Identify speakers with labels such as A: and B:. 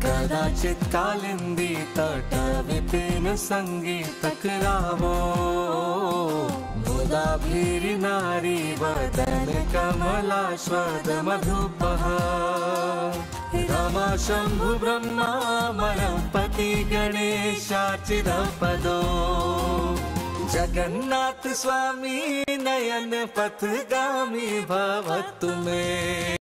A: कदाचित् कालिन्दी तट विपिन संगीतकरावो मुदाभिरी नारी वदन कमलाश्वद मधुपः रमा शंभु ब्रह्मा मणपति गणेशाचिरपदो जगन्नाथ स्वामी नयन पथगामी भवतु मे।